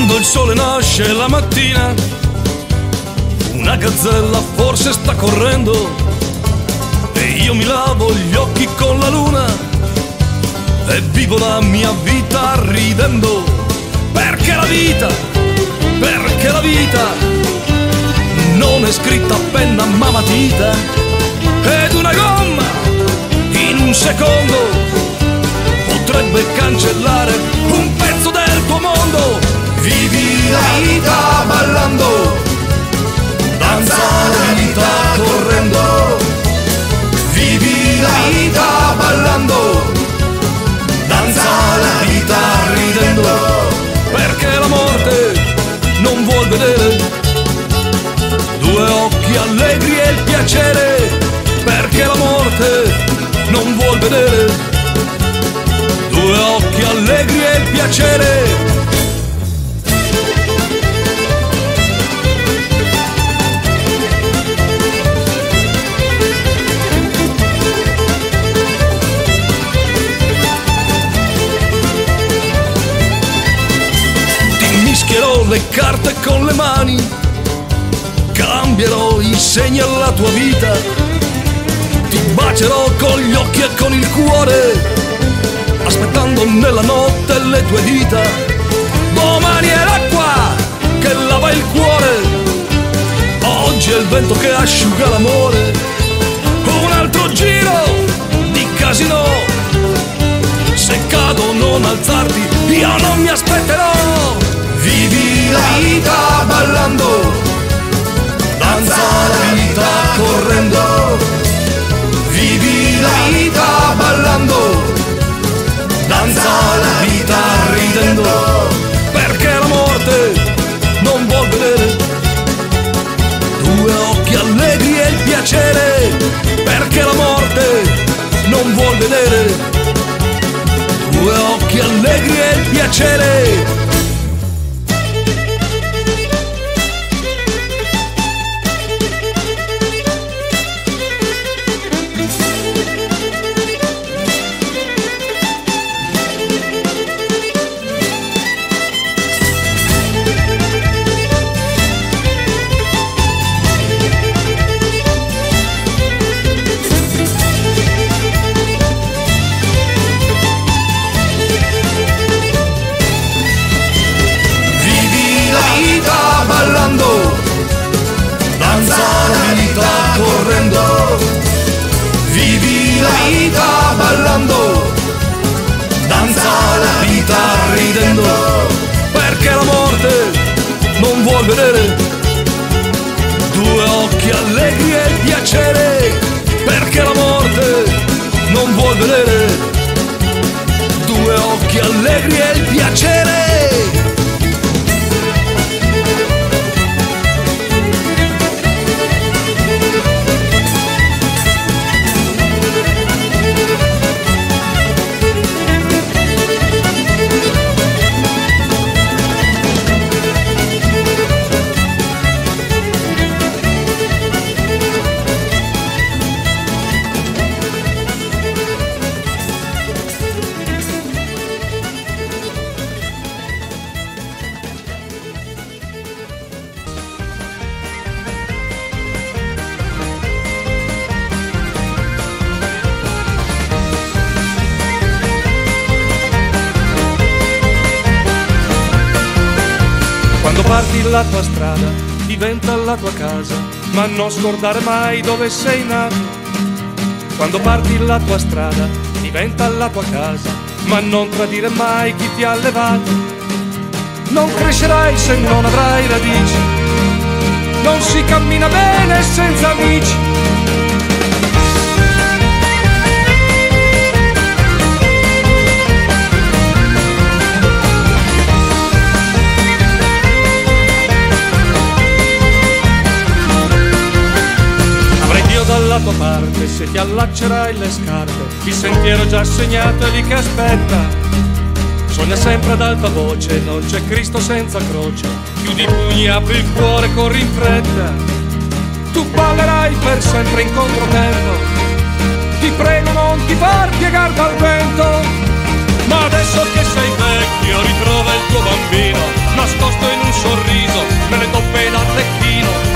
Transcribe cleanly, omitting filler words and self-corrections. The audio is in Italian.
Quando il sole nasce la mattina, una gazzella forse sta correndo, e io mi lavo gli occhi con la luna e vivo la mia vita ridendo, perché la vita non è scritta a penna ma matita, ed una gomma in un secondo potrebbe cancellare un pezzo del tuo mondo. Vivi la vita ballando, danza la vita correndo. Vivi la vita ballando, danza la vita ridendo, perché la morte non vuol vedere due occhi allegri e il piacere, perché la morte non vuol vedere due occhi allegri e il piacere. Mischierò le carte con le mani, cambierò i segni alla tua vita, ti bacerò con gli occhi e con il cuore, aspettando nella notte le tue dita. Domani è l'acqua che lava il cuore, oggi è il vento che asciuga l'amore. Un altro giro di casino, se cado non alzarti, io non mi aspetterò. Vivi la vita ballando, danza la vita correndo. Vivi la vita ballando, danza la vita ridendo, perché la morte non vuol vedere due occhi allegri e il piacere, perché la morte non vuol vedere due occhi allegri e il piacere. Danza la vita correndo, vivi la vita ballando, danza la vita ridendo, perché la morte non vuol vedere due occhi allegri e il piacere, perché la morte non vuol vedere due occhi allegri e il piacere. Quando parti la tua strada diventa la tua casa, ma non scordare mai dove sei nato. Quando parti la tua strada diventa la tua casa, ma non tradire mai chi ti ha allevato. Non crescerai se non avrai radici, non si cammina bene senza amici. Dalla tua parte se ti allaccerai le scarpe, il sentiero già segnato è lì che aspetta. Sogna sempre ad alta voce, non c'è Cristo senza croce. Chiudi i pugni, apri il cuore, corri in fretta. Tu ballerai per sempre in controtempo, ti prego non ti far piegar dal vento. Ma adesso che sei vecchio Dio ritrova il tuo bambino nascosto in un sorriso nelle toppe d'Arlecchino.